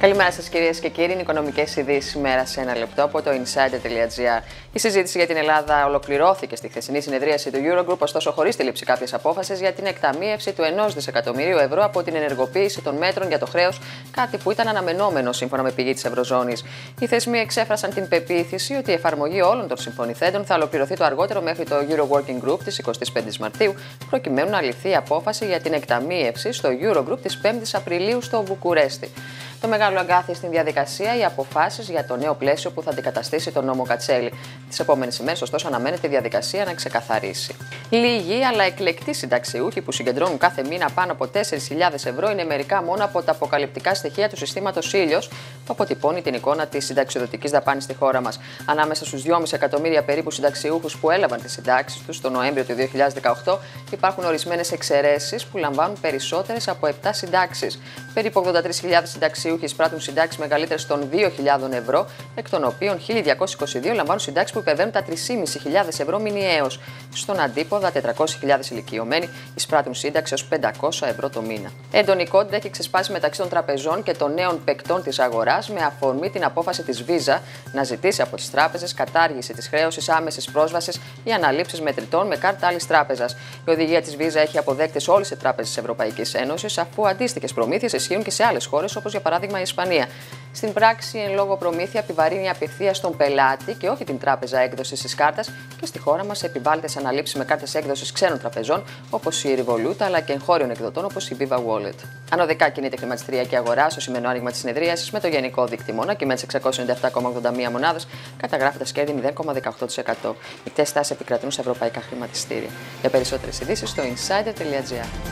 Καλημέρα σας κυρίες και κύριοι. Είναι οικονομικές ειδήσεις σήμερα σε ένα λεπτό από το insider.gr. Η συζήτηση για την Ελλάδα ολοκληρώθηκε στη χθεσινή συνεδρίαση του Eurogroup, ωστόσο χωρίς τη λήψη κάποιες απόφασεις για την εκταμείευση του 1 δισεκατομμυρίου ευρώ από την ενεργοποίηση των μέτρων για το χρέος, κάτι που ήταν αναμενόμενο σύμφωνα με πηγή της Ευρωζώνης. Οι θεσμοί εξέφρασαν την πεποίθηση ότι η εφαρμογή όλων των συμφωνηθέντων θα ολοκληρωθεί το αργότερο μέχρι το Euro Working Group της 25ης Μαρτίου, προκειμένου να ληφθεί η απόφαση για την εκταμείευση στο Eurogroup της 5ης Απριλίου στο Βουκουρέστι. Το μεγάλο αγκάθι στην διαδικασία οι αποφάσεις για το νέο πλαίσιο που θα αντικαταστήσει τον νόμο Κατσέλη. Τις επόμενες ημέρες, ωστόσο, αναμένεται η διαδικασία να ξεκαθαρίσει. Λίγοι αλλά εκλεκτοί συνταξιούχοι που συγκεντρώνουν κάθε μήνα πάνω από 4.000 ευρώ είναι μερικά μόνο από τα αποκαλυπτικά στοιχεία του συστήματος Ήλιος, που αποτυπώνει την εικόνα της συνταξιοδοτικής δαπάνης στη χώρα μας. Ανάμεσα στους 2,5 εκατομμύρια περίπου συνταξιούχους που έλαβαν τις συντάξεις τους το Νοέμβριο του 2018, υπάρχουν ορισμένες εξαιρέσεις που λαμβάνουν περισσότερες από 7 συντάξεις. Περίπου 83.000 συνταξιούχοι εισπράττουν συντάξεις μεγαλύτερες των 2.000 ευρώ, εκ των οποίων 1.222 λαμβάνουν συντάξεις που υπερβαίνουν τα 3.500 ευρώ μηνιαίως. Στον αντίποδα, 400.000 ηλικιωμένοι εισπράττουν σύνταξη ως 500 ευρώ το μήνα. Έντονη κόντρα έχει ξεσπάσει μεταξύ των τραπεζών και των νέων παικτών της αγοράς, με αφορμή την απόφαση της Visa να ζητήσει από τις τράπεζες κατάργηση της χρέωσης άμεσης πρόσβασης ή αναλήψεις μετρητών με κάρτα άλλης τράπεζας. Η οδηγία της Visa έχει αποδέκτες όλες οι τράπεζες της Ευρωπαϊκής Ένωσης, αφού αντίστοιχες προμήθειες ισχύουν και σε άλλες χώρες, όπως για παράδειγμα η Ισπανία. Στην πράξη, εν λόγω προμήθεια επιβαρύνει απευθείας τον πελάτη και όχι την τράπεζα έκδοσης της κάρτας, και στη χώρα μας επιβάλλεται σε αναλήψεις με κάρτες έκδοσης ξένων τραπεζών, όπως η Revolut, αλλά και εγχώριων εκδοτών, όπως η Viva Wallet. Ανωδικά κινείται η χρηματιστηριακή αγορά στο σημερινό άνοιγμα της συνεδρίασης, με το γενικό δείκτη μόνο κυμαίνει σε 697,81 μονάδες, καταγράφοντας κέρδη 0,18%. Οι τεστάσεις επικρατούν σε ευρωπαϊκά χρηματιστήρια. Για περισσότερες ειδήσεις στο insider.gr.